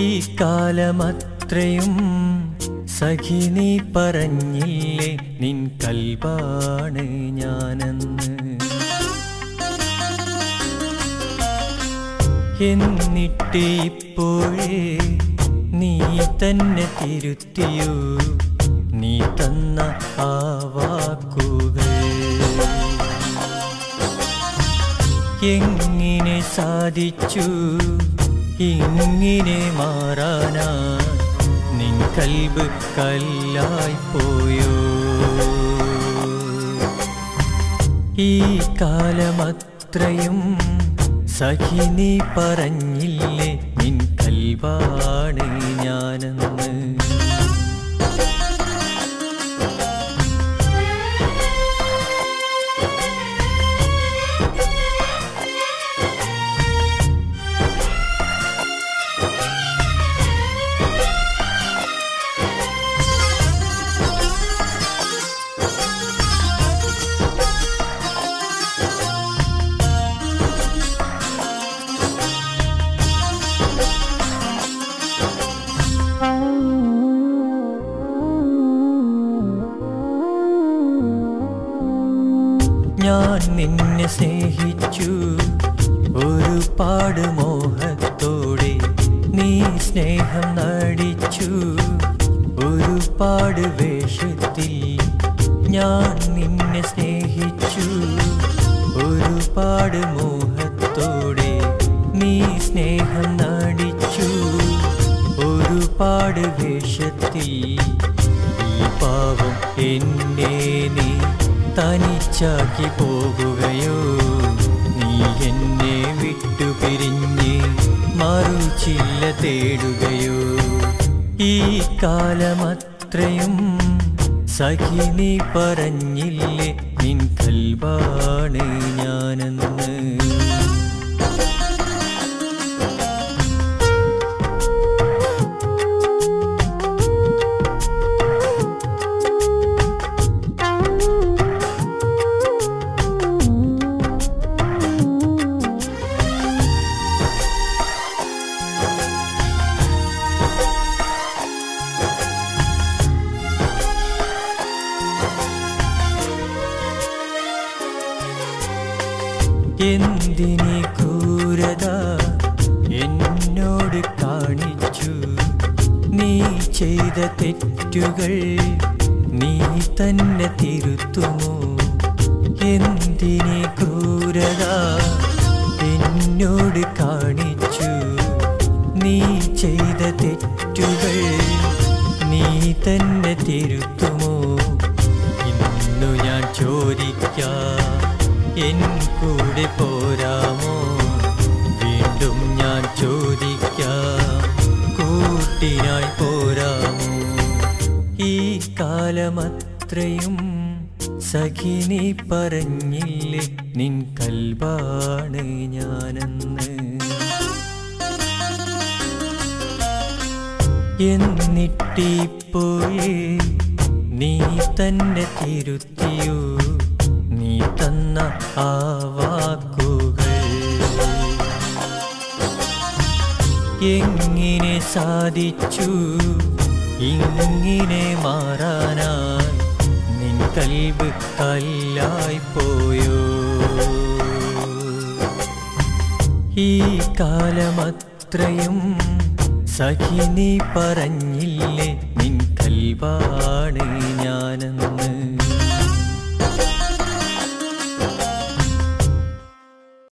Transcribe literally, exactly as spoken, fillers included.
കാലമത്രയും സഖി നീ പറഞ്ഞില്ലേ നിൻ കൽബാണ് ഞാനെന്ന്. എന്നിട്ട് ഇപ്പോഴേ നീ തന്നെ തിരുത്തിയോ നീ തന്ന ആ വാക്കുകൾ. എങ്ങനെ സാധിച്ചു ഇങ്ങനെ മാറാനാ നിൻ കൽബ് കല്ലായിപ്പോയോ. ഈ കാലമത്രയും സഖി നീ പറഞ്ഞില്ലേ നിൻ കൽബാണ് ഞാനെന്ന്. ഞാൻ നിന്നെ സ്നേഹിച്ചു ഒരുപാട് മോഹത്തോടെ, നീ സ്നേഹം നടിച്ചു ഒരുപാട് വേഷത്തിൽ. ഞാൻ നിന്നെ സ്നേഹിച്ചു ഒരുപാട് മോഹത്തോടെ, നീ സ്നേഹം നടിച്ചു ഒരുപാട് വേഷത്തിൽ. ഈ പാവം എന്നെ നീ തനിച്ചാക്കി പോകുകയോ, നീ എന്നെ വിട്ടു പിരിഞ്ഞ് മറുചില്ല തേടുകയോ. ഈ കാലമത്രയും സഖി നീ പറഞ്ഞില്ലേ നിൻ കൽബാണ് ഞാനെന്ന്. എന്തിനീ ക്രൂരത എന്നോട് കാണിച്ചു, നീ ചെയ്ത തെറ്റുകൾ നീ തന്നെ തിരുത്തുമോ. എന്തിനീ ക്രൂരത എന്നോട് കാണിച്ചു, നീ ചെയ്ത തെറ്റുകൾ നീ തന്നെ തിരുത്തുമോ. ഇന്നു ഞാൻ ചോദിക്കാം എൻ കൂടെ പോരാമോ. വീണ്ടും ഞാൻ ചോദിക്കാം കൂട്ടിനായി പോരാമോ. ഈ കാലമത്രയും സഖി നീ പറഞ്ഞില്ലേ നിൻ കൽബാണ് ഞാനെന്ന്. എന്നിട്ടിപ്പോഴേ നീ തന്നെ തിരുത്തിയോ നീ തന്ന ആ വാക്കുകൾ. എങ്ങനെ സാധിച്ചു ഇങ്ങനെ മാറാനായി നിൻ കൽബ് കല്ലായിപ്പോയോ. ഈ കാലമത്രയും സഖി നീ പറഞ്ഞില്ലേ നിൻ കൽബാണ് ഞാനെന്ന്.